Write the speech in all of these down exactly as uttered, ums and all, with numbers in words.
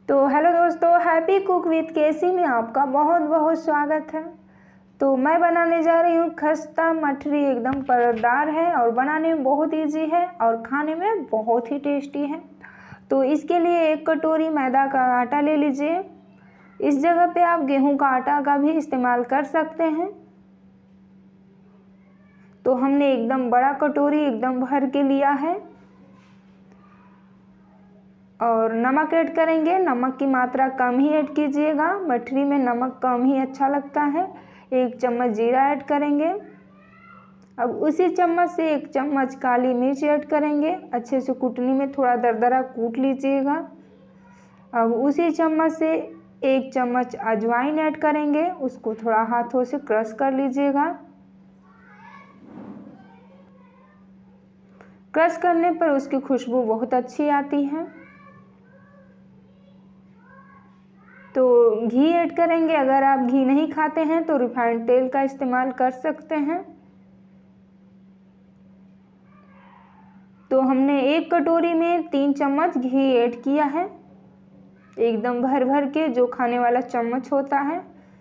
तो हेलो दोस्तों, happy cook with केसी में आपका बहुत बहुत स्वागत है। तो मैं बनाने जा रही हूँ खस्ता मठरी। एकदम परतदार है और बनाने में बहुत इजी है और खाने में बहुत ही टेस्टी है। तो इसके लिए एक कटोरी मैदा का आटा ले लीजिए। इस जगह पे आप गेहूं का आटा का भी इस्तेमाल कर सकते हैं। तो हमने एकदम बड़ा कटोरी एकदम भर के लिया है। और नमक ऐड करेंगे। नमक की मात्रा कम ही ऐड कीजिएगा, मठरी में नमक कम ही अच्छा लगता है। एक चम्मच जीरा ऐड करेंगे। अब उसी चम्मच से एक चम्मच काली मिर्च ऐड करेंगे। अच्छे से कूटनी में थोड़ा दरदरा कूट लीजिएगा। अब उसी चम्मच से एक चम्मच अजवाइन ऐड करेंगे। उसको थोड़ा हाथों से क्रश कर लीजिएगा। क्रश करने पर उसकी खुशबू बहुत अच्छी आती है। तो घी ऐड करेंगे। अगर आप घी नहीं खाते हैं तो रिफाइंड तेल का इस्तेमाल कर सकते हैं। तो हमने एक कटोरी में तीन चम्मच घी ऐड किया है, एकदम भर भर के, जो खाने वाला चम्मच होता है।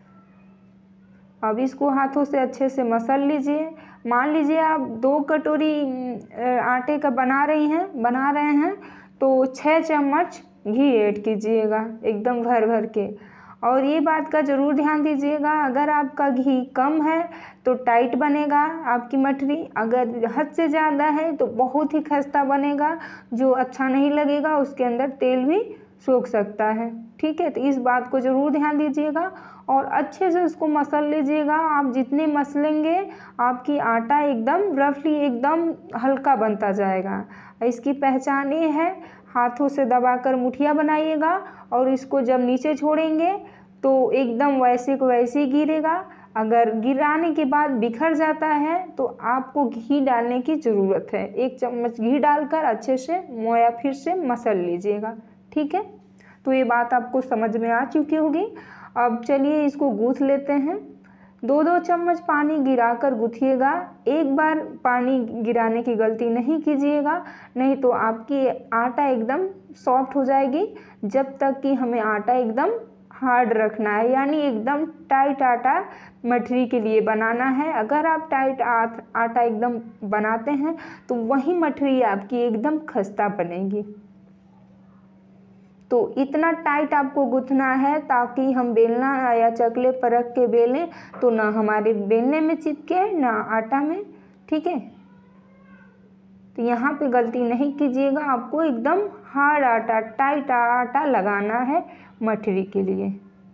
अब इसको हाथों से अच्छे से मसल लीजिए। मान लीजिए आप दो कटोरी आटे का बना रही हैं बना रहे हैं तो छः चम्मच घी ऐड कीजिएगा, एकदम भर भर के। और ये बात का ज़रूर ध्यान दीजिएगा, अगर आपका घी कम है तो टाइट बनेगा आपकी मठरी। अगर हद से ज़्यादा है तो बहुत ही खस्ता बनेगा, जो अच्छा नहीं लगेगा। उसके अंदर तेल भी सोख सकता है। ठीक है, तो इस बात को ज़रूर ध्यान दीजिएगा और अच्छे से उसको मसल लीजिएगा। आप जितने मसलेंगे आपकी आटा एकदम रफली एकदम हल्का बनता जाएगा। इसकी पहचान ये है, हाथों से दबाकर मुठिया बनाइएगा और इसको जब नीचे छोड़ेंगे तो एकदम वैसे को वैसे ही गिरेगा। अगर गिराने के बाद बिखर जाता है तो आपको घी डालने की ज़रूरत है। एक चम्मच घी डालकर अच्छे से मोया फिर से मसल लीजिएगा। ठीक है, तो ये बात आपको समझ में आ चुकी होगी। अब चलिए इसको गूँथ लेते हैं। दो दो चम्मच पानी गिराकर गूँथिएगा। एक बार पानी गिराने की गलती नहीं कीजिएगा, नहीं तो आपकी आटा एकदम सॉफ्ट हो जाएगी। जब तक कि हमें आटा एकदम हार्ड रखना है, यानी एकदम टाइट आटा मठरी के लिए बनाना है। अगर आप टाइट आटा एकदम बनाते हैं तो वही मठरी आपकी एकदम खस्ता बनेगी। तो इतना टाइट आपको गूँथना है ताकि हम बेलना या चकले पर रख के बेलें तो ना हमारे बेलने में चिपके ना आटा में। ठीक है, तो यहाँ पे गलती नहीं कीजिएगा। आपको एकदम हार्ड आटा, टाइट आटा लगाना है मठरी के लिए।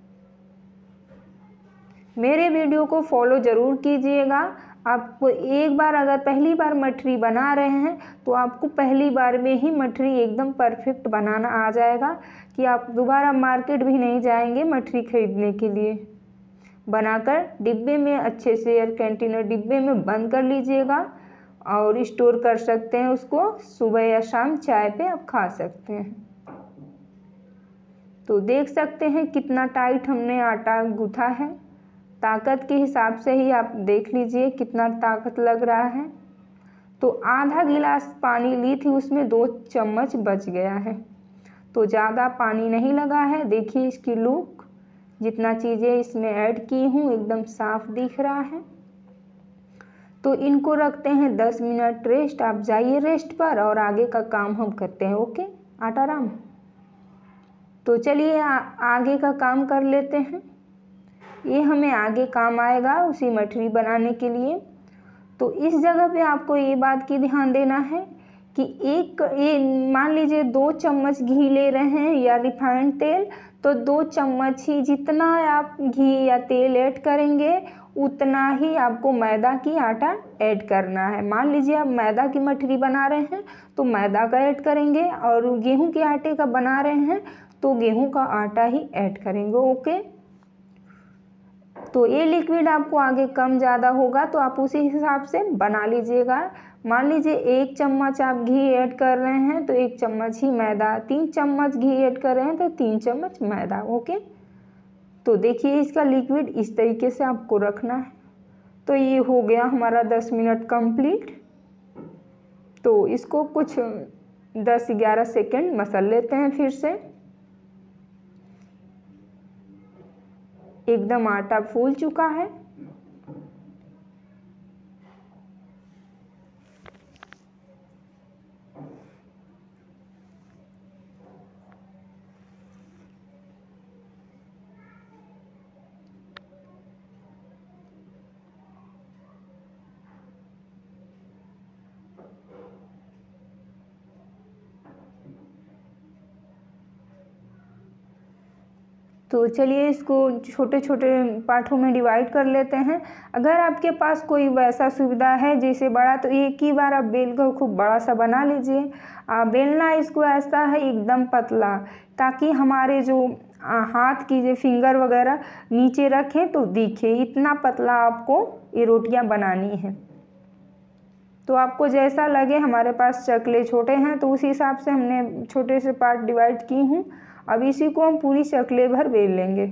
मेरे वीडियो को फॉलो ज़रूर कीजिएगा। आपको एक बार अगर पहली बार मठरी बना रहे हैं तो आपको पहली बार में ही मठरी एकदम परफेक्ट बनाना आ जाएगा कि आप दोबारा मार्केट भी नहीं जाएंगे मठरी खरीदने के लिए। बनाकर डिब्बे में अच्छे से एयर कंटेनर डिब्बे में बंद कर लीजिएगा और स्टोर कर सकते हैं उसको। सुबह या शाम चाय पे आप खा सकते हैं। तो देख सकते हैं कितना टाइट हमने आटा गूँथा है। ताकत के हिसाब से ही आप देख लीजिए कितना ताकत लग रहा है। तो आधा गिलास पानी ली थी, उसमें दो चम्मच बच गया है। तो ज़्यादा पानी नहीं लगा है। देखिए इसकी लुक, जितना चीज़ें इसमें ऐड की हूँ एकदम साफ दिख रहा है। तो इनको रखते हैं दस मिनट रेस्ट। आप जाइए रेस्ट पर और आगे का काम हम करते हैं। ओके आटाराम। तो चलिए आगे का काम कर लेते हैं। ये हमें आगे काम आएगा उसी मठरी बनाने के लिए। तो इस जगह पे आपको ये बात की ध्यान देना है कि एक ये मान लीजिए दो चम्मच घी ले रहे हैं या रिफाइंड तेल, तो दो चम्मच ही, जितना आप घी या तेल ऐड करेंगे उतना ही आपको मैदा की आटा ऐड करना है। मान लीजिए आप मैदा की मठरी बना रहे हैं तो मैदा का ऐड करेंगे, और गेहूं के आटे का बना रहे हैं तो गेहूं का आटा ही ऐड करेंगे। ओके, तो ये लिक्विड आपको आगे कम ज़्यादा होगा तो आप उसी हिसाब से बना लीजिएगा। मान लीजिए एक चम्मच आप घी ऐड कर रहे हैं तो एक चम्मच ही मैदा, तीन चम्मच घी ऐड कर रहे हैं तो तीन चम्मच मैदा। ओके, तो देखिए इसका लिक्विड इस तरीके से आपको रखना है। तो ये हो गया हमारा दस मिनट कंप्लीट। तो इसको कुछ दस ग्यारह सेकेंड मसल लेते हैं फिर से। एकदम आटा फूल चुका है। तो चलिए इसको छोटे छोटे पार्टों में डिवाइड कर लेते हैं। अगर आपके पास कोई वैसा सुविधा है जैसे बड़ा, तो एक ही बार आप बेल कर खूब बड़ा सा बना लीजिए। आप बेलना इसको ऐसा है एकदम पतला, ताकि हमारे जो हाथ की जो फिंगर वगैरह नीचे रखें तो दिखे, इतना पतला आपको ये रोटियां बनानी है। तो आपको जैसा लगे, हमारे पास चकले छोटे हैं तो उस हिसाब से हमने छोटे से पार्ट डिवाइड की हूँ। अब इसी को हम पूरी चकले भर बेल लेंगे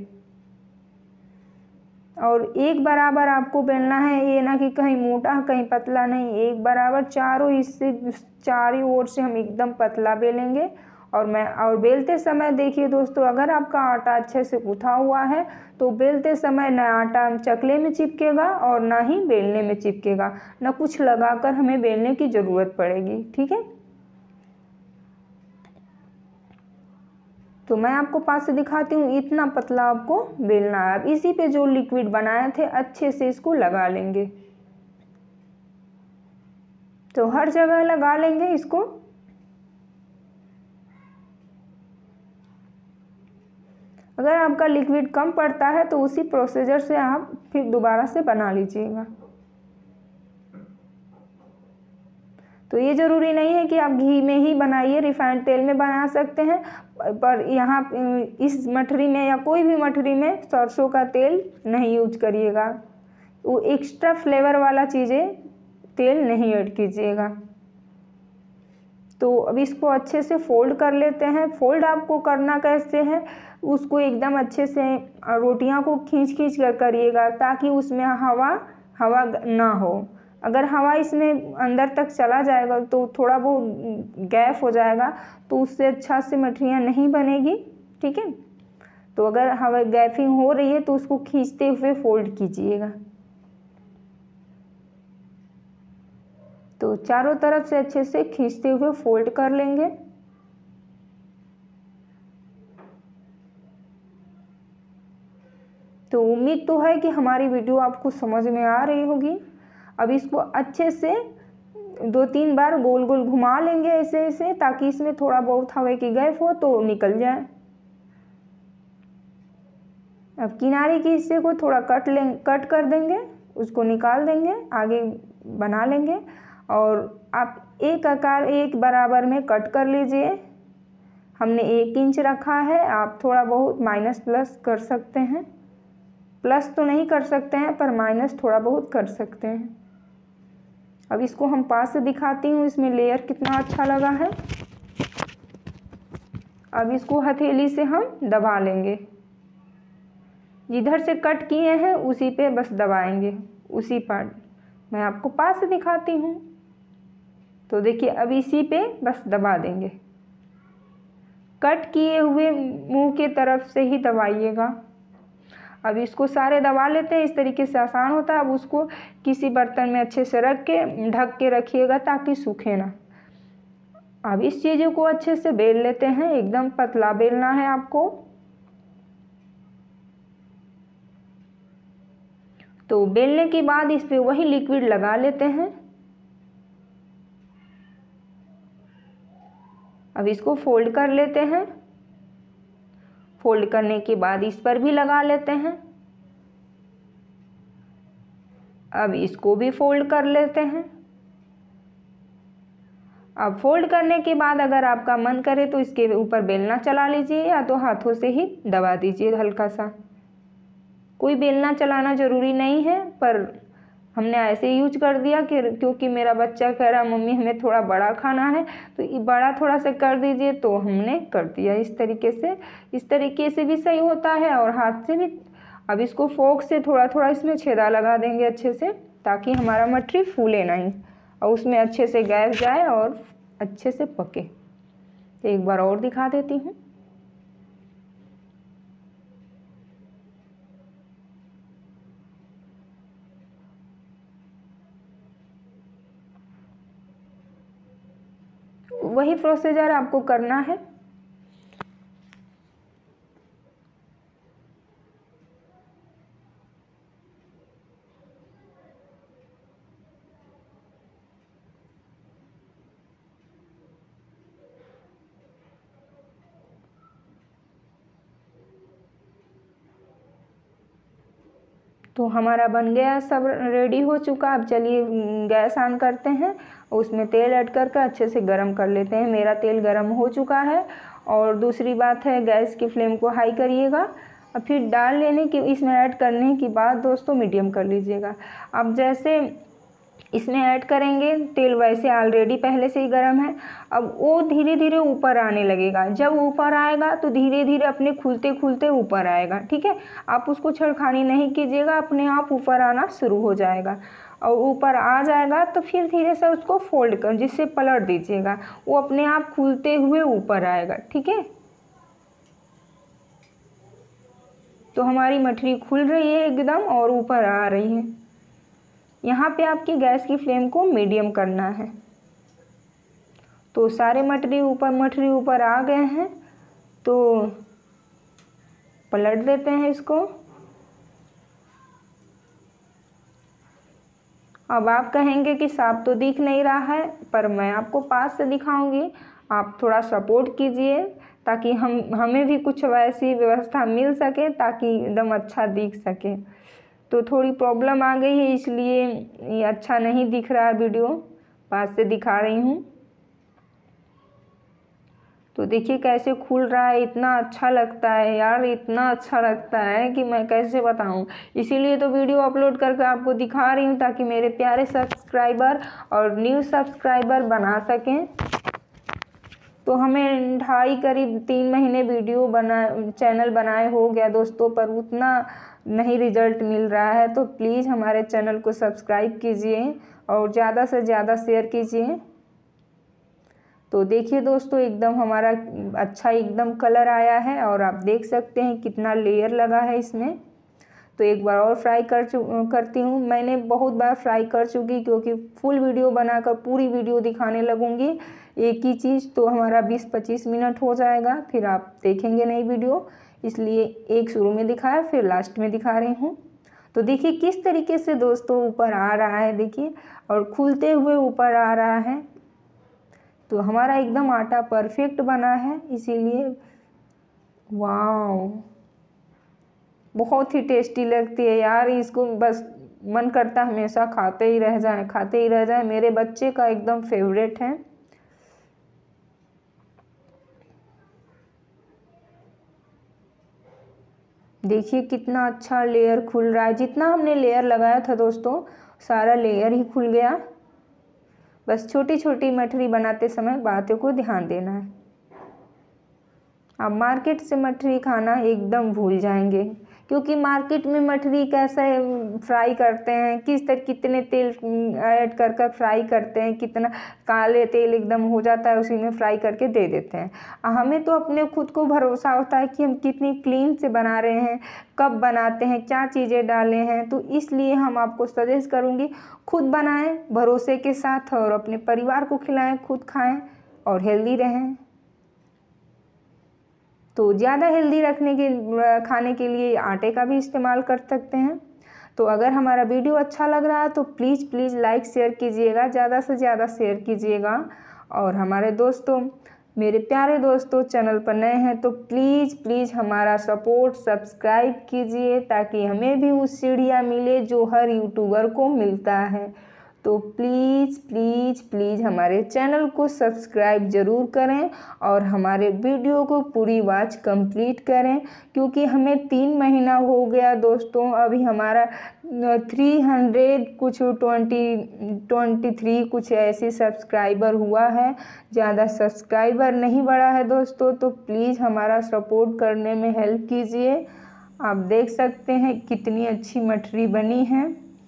और एक बराबर आपको बेलना है, ये ना कि कहीं मोटा कहीं पतला नहीं, एक बराबर चारों हिस्से चारों ओर से हम एकदम पतला बेलेंगे। और मैं और बेलते समय देखिए दोस्तों, अगर आपका आटा अच्छे से गूथा हुआ है तो बेलते समय ना आटा चकले में चिपकेगा और ना ही बेलने में चिपकेगा, ना कुछ लगाकर हमें बेलने की ज़रूरत पड़ेगी। ठीक है, तो मैं आपको पास से दिखाती हूँ, इतना पतला आपको बेलना है। अब इसी पे जो लिक्विड बनाए थे अच्छे से इसको लगा लेंगे, तो हर जगह लगा लेंगे इसको। अगर आपका लिक्विड कम पड़ता है तो उसी प्रोसीजर से आप फिर दोबारा से बना लीजिएगा। तो ये ज़रूरी नहीं है कि आप घी में ही बनाइए, रिफाइंड तेल में बना सकते हैं, पर यहाँ इस मठरी में या कोई भी मठरी में सरसों का तेल नहीं यूज करिएगा। वो एक्स्ट्रा फ्लेवर वाला चीज़ें तेल नहीं ऐड कीजिएगा। तो अब इसको अच्छे से फोल्ड कर लेते हैं। फोल्ड आपको करना कैसे है, उसको एकदम अच्छे से रोटियां को खींच खींच कर करिएगा, ताकि उसमें हवा हवा ना हो। अगर हवा इसमें अंदर तक चला जाएगा तो थोड़ा बहुत गैप हो जाएगा, तो उससे अच्छा से मठरियाँ नहीं बनेगी। ठीक है, तो अगर हवा गैपिंग हो रही है तो उसको खींचते हुए फोल्ड कीजिएगा। तो चारों तरफ से अच्छे से खींचते हुए फोल्ड कर लेंगे। तो उम्मीद तो है कि हमारी वीडियो आपको समझ में आ रही होगी। अब इसको अच्छे से दो तीन बार गोल गोल घुमा लेंगे ऐसे ऐसे, ताकि इसमें थोड़ा बहुत हवा की गैप हो तो निकल जाए। अब किनारे के हिस्से को थोड़ा कट लें कट कर देंगे, उसको निकाल देंगे, आगे बना लेंगे। और आप एक आकार एक बराबर में कट कर लीजिए। हमने एक इंच रखा है, आप थोड़ा बहुत माइनस प्लस कर सकते हैं। प्लस तो नहीं कर सकते हैं, पर माइनस थोड़ा बहुत कर सकते हैं। अब इसको हम पास से दिखाती हूँ, इसमें लेयर कितना अच्छा लगा है। अब इसको हथेली से हम दबा लेंगे, जिधर से कट किए हैं उसी पे बस दबाएंगे, उसी पार्ट। मैं आपको पास से दिखाती हूँ, तो देखिए अब इसी पे बस दबा देंगे। कट किए हुए मुंह के तरफ से ही दबाइएगा। अब इसको सारे दबा लेते हैं, इस तरीके से आसान होता है। अब उसको किसी बर्तन में अच्छे से रख के ढक के रखिएगा, ताकि सूखे ना। अब इस चीज़ों को अच्छे से बेल लेते हैं, एकदम पतला बेलना है आपको। तो बेलने के बाद इस पे वही लिक्विड लगा लेते हैं। अब इसको फोल्ड कर लेते हैं। फोल्ड करने के बाद इस पर भी लगा लेते हैं। अब इसको भी फोल्ड कर लेते हैं। अब फोल्ड करने के बाद अगर आपका मन करे तो इसके ऊपर बेलना चला लीजिए, या तो हाथों से ही दबा दीजिए हल्का सा। कोई बेलना चलाना ज़रूरी नहीं है, पर हमने ऐसे यूज कर दिया कि क्योंकि मेरा बच्चा कह रहा मम्मी हमें थोड़ा बड़ा खाना है, तो ये बड़ा थोड़ा सा कर दीजिए, तो हमने कर दिया इस तरीके से। इस तरीके से भी सही होता है और हाथ से भी। अब इसको फोक से थोड़ा थोड़ा इसमें छेदा लगा देंगे अच्छे से, ताकि हमारा मटरी फूले नहीं और उसमें अच्छे से गैस जाए और अच्छे से पके। तो एक बार और दिखा देती हूँ। वही प्रोसीजर आपको करना है। तो हमारा बन गया, सब रेडी हो चुका। अब चलिए गैस ऑन करते हैं, उसमें तेल ऐड करके अच्छे से गरम कर लेते हैं। मेरा तेल गरम हो चुका है। और दूसरी बात है, गैस की फ्लेम को हाई करिएगा और फिर डाल लेने की, इसमें ऐड करने के बाद दोस्तों मीडियम कर लीजिएगा। अब जैसे इसमें ऐड करेंगे, तेल वैसे ऑलरेडी पहले से ही गर्म है, अब वो धीरे धीरे ऊपर आने लगेगा। जब ऊपर आएगा तो धीरे धीरे अपने खुलते खुलते ऊपर आएगा, ठीक है। आप उसको छेड़खानी नहीं कीजिएगा, अपने आप ऊपर आना शुरू हो जाएगा। और ऊपर आ जाएगा तो फिर धीरे से उसको फोल्ड कर, जिससे पलट दीजिएगा, वो अपने आप खुलते हुए ऊपर आएगा, ठीक है। तो हमारी मठरी खुल रही है एकदम और ऊपर आ रही है। यहाँ पे आपकी गैस की फ्लेम को मीडियम करना है। तो सारे मटरी ऊपर मठरी ऊपर आ गए हैं, तो पलट देते हैं इसको। अब आप कहेंगे कि साफ तो दिख नहीं रहा है, पर मैं आपको पास से दिखाऊंगी, आप थोड़ा सपोर्ट कीजिए ताकि हम हमें भी कुछ वैसी व्यवस्था मिल सके, ताकि एकदम अच्छा दिख सके। तो थोड़ी प्रॉब्लम आ गई है, इसलिए ये अच्छा नहीं दिख रहा है वीडियो, पास से दिखा रही हूँ। तो देखिए कैसे खुल रहा है, इतना अच्छा लगता है यार, इतना अच्छा लगता है कि मैं कैसे बताऊं। इसीलिए तो वीडियो अपलोड करके आपको दिखा रही हूँ, ताकि मेरे प्यारे सब्सक्राइबर और न्यू सब्सक्राइबर बना सकें। तो हमें ढाई करीब तीन महीने वीडियो बना चैनल बनाए हो गया दोस्तों, पर उतना नहीं रिजल्ट मिल रहा है। तो प्लीज़ हमारे चैनल को सब्सक्राइब कीजिए और ज़्यादा से ज़्यादा शेयर कीजिए। तो देखिए दोस्तों, एकदम हमारा अच्छा एकदम कलर आया है और आप देख सकते हैं कितना लेयर लगा है इसमें। तो एक बार और फ्राई कर करती हूँ। मैंने बहुत बार फ्राई कर चुकी, क्योंकि फुल वीडियो बनाकर पूरी वीडियो दिखाने लगूंगी एक ही चीज़, तो हमारा बीस पच्चीस मिनट हो जाएगा, फिर आप देखेंगे नई वीडियो। इसलिए एक शुरू में दिखाया, फिर लास्ट में दिखा रही हूँ। तो देखिए किस तरीके से दोस्तों ऊपर आ रहा है, देखिए, और खुलते हुए ऊपर आ रहा है। तो हमारा एकदम आटा परफेक्ट बना है, इसीलिए वाव, बहुत ही टेस्टी लगती है यार। इसको बस मन करता है हमेशा खाते ही रह जाए, खाते ही रह जाए। मेरे बच्चे का एकदम फेवरेट है। देखिए कितना अच्छा लेयर खुल रहा है। जितना हमने लेयर लगाया था दोस्तों, सारा लेयर ही खुल गया। बस छोटी छोटी मठरी बनाते समय बातों को ध्यान देना है। आप मार्केट से मठरी खाना एकदम भूल जाएंगे, क्योंकि मार्केट में मठरी कैसे फ्राई करते हैं, किस तरह कितने तेल ऐड कर कर फ्राई करते हैं, कितना काले तेल एकदम हो जाता है, उसी में फ्राई करके दे देते हैं। हमें तो अपने खुद को भरोसा होता है कि हम कितनी क्लीन से बना रहे हैं, कब बनाते हैं, क्या चीज़ें डाले हैं। तो इसलिए हम आपको सजेस्ट करूँगी, खुद बनाएं भरोसे के साथ और अपने परिवार को खिलाएं, खुद खाएं और हेल्दी रहें। तो ज़्यादा हेल्दी रखने के खाने के लिए आटे का भी इस्तेमाल कर सकते हैं। तो अगर हमारा वीडियो अच्छा लग रहा है तो प्लीज़ प्लीज़ लाइक शेयर कीजिएगा, ज़्यादा से ज़्यादा शेयर कीजिएगा। और हमारे दोस्तों, मेरे प्यारे दोस्तों, चैनल पर नए हैं तो प्लीज़ प्लीज़ हमारा सपोर्ट सब्सक्राइब कीजिए, ताकि हमें भी उस सीढ़ियाँ मिले जो हर यूट्यूबर को मिलता है। तो प्लीज़ प्लीज़ प्लीज़ हमारे चैनल को सब्सक्राइब ज़रूर करें और हमारे वीडियो को पूरी वॉच कंप्लीट करें, क्योंकि हमें तीन महीना हो गया दोस्तों। अभी हमारा थ्री हंड्रेड कुछ ट्वेंटी ट्वेंटी थ्री कुछ ऐसे सब्सक्राइबर हुआ है, ज़्यादा सब्सक्राइबर नहीं बढ़ा है दोस्तों। तो प्लीज़ हमारा सपोर्ट करने में हेल्प कीजिए। आप देख सकते हैं कितनी अच्छी मठरी बनी है,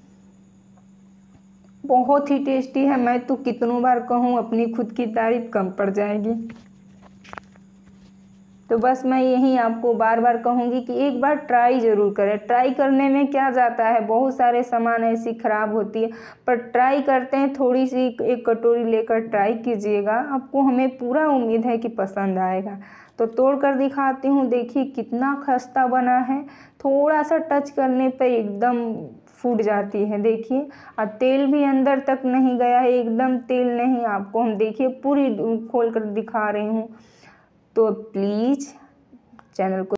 बहुत ही टेस्टी है। मैं तो कितनों बार कहूँ, अपनी खुद की तारीफ कम पड़ जाएगी। तो बस मैं यही आपको बार बार कहूँगी कि एक बार ट्राई ज़रूर करें। ट्राई करने में क्या जाता है, बहुत सारे सामान ऐसी ख़राब होती है, पर ट्राई करते हैं, थोड़ी सी एक कटोरी लेकर ट्राई कीजिएगा, आपको हमें पूरा उम्मीद है कि पसंद आएगा। तो तोड़ कर दिखाती हूँ, देखिए कितना खस्ता बना है, थोड़ा सा टच करने पर एकदम फूट जाती है। देखिए, और तेल भी अंदर तक नहीं गया है, एकदम तेल नहीं, आपको हम देखिए पूरी खोल कर दिखा रही हूँ। तो प्लीज़ चैनल को